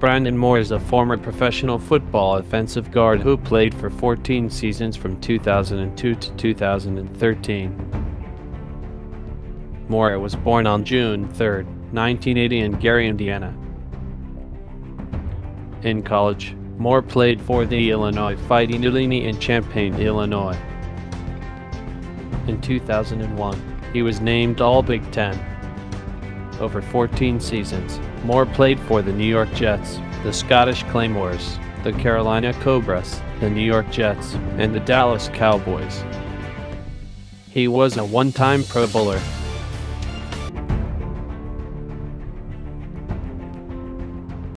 Brandon Moore is a former professional football offensive guard who played for 14 seasons from 2002 to 2013. Moore was born on June 3, 1980 in Gary, Indiana. In college, Moore played for the Illinois Fighting Illini in Champaign, Illinois. In 2001, he was named All-Big Ten. Over 14 seasons, Moore played for the New York Jets, the Scottish Claymores, the Carolina Cobras, the New York Jets, and the Dallas Cowboys. He was a one-time Pro Bowler.